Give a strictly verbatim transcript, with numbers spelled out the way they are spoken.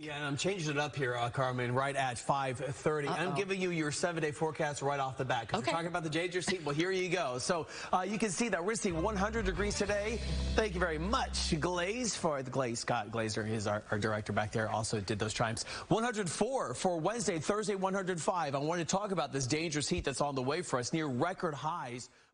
Yeah, and I'm changing it up here, uh, Carmen, right at five thirty. Uh -oh. I'm giving you your seven-day forecast right off the bat because okay. we're talking about the dangerous heat. Well, here you go. So uh, you can see that we're seeing one hundred degrees today. Thank you very much, Glaze, for the Glaze. Scott Glazer is our, our director back there, also did those chimes. one hundred four for Wednesday, Thursday, one hundred five. I want to talk about this dangerous heat that's on the way for us, near record highs.